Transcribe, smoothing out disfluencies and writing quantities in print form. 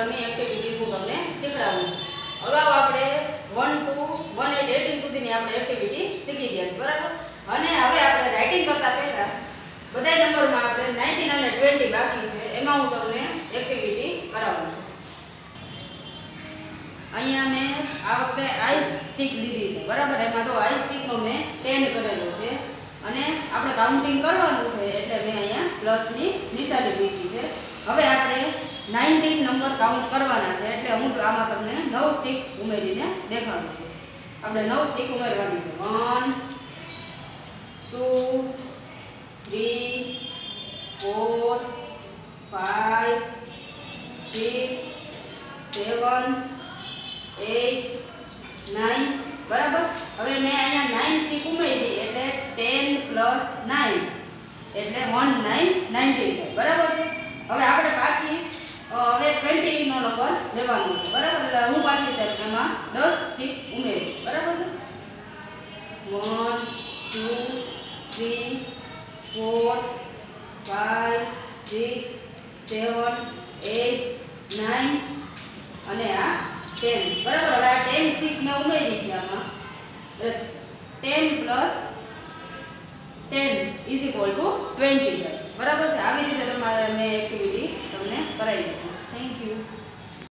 નંબરની એક્ટિવિટી હું તમને શીખડાવું છું. અગાઉ આપણે 1 to 18 સુધીની આપણે એક્ટિવિટી શીખી ગયા બરાબર. અને હવે આપણે રાઇટિંગ કરતા પહેલા બધા નંબરમાં આપણે 19 અને 20 બાકી છે, એમાં હું તમને એક્ટિવિટી કરાવું છું. અહીંયા મેં આ વખતે આઈસ સ્ટીક લીધી છે બરાબર. એમાં જો આઈસ સ્ટીકનો મેં 10 કરેલો છે અને આપણે કાઉન્ટિંગ કરવાનું છે એટલે મેં અહીંયા પ્લસની નિશાની મૂકી છે. હવે આપણે 19 નંબર કાઉન્ટ કરવાના છે એટલે હું આમાં તમને 9 સ્ટીક ઉમેરીને દેખાડું છું. આપણે 9 સ્ટીક ઉમેરવાની છે. 1 2 3 4 5 6 7 8 9 બરાબર. હવે મેં અહીંયા 9 સ્ટીક ઉમેરી એટલે 10 પ્લસ 9 એટલે 19 થાય બરાબર છે. હવે આપણે પાછી હવે 20 નો નંબર લેવાનો છે બરાબર. એટલે હું પાછી એમાં 10 સ્ટીક ઉમેરીશ બરાબર છે. 1 2 3 4 5 6 7 8 9 અને આ 10 બરાબર. હવે આ 10 સ્ટીક મેં ઉમેરી છે આમાં. 10 પ્લસ 10 ઇઝ ઇક્વલ ટુ 20 થાય બરાબર છે. આવી રીતે તમારે મેં એક્ટિવિટી તમને કરાવી છે. Thank you.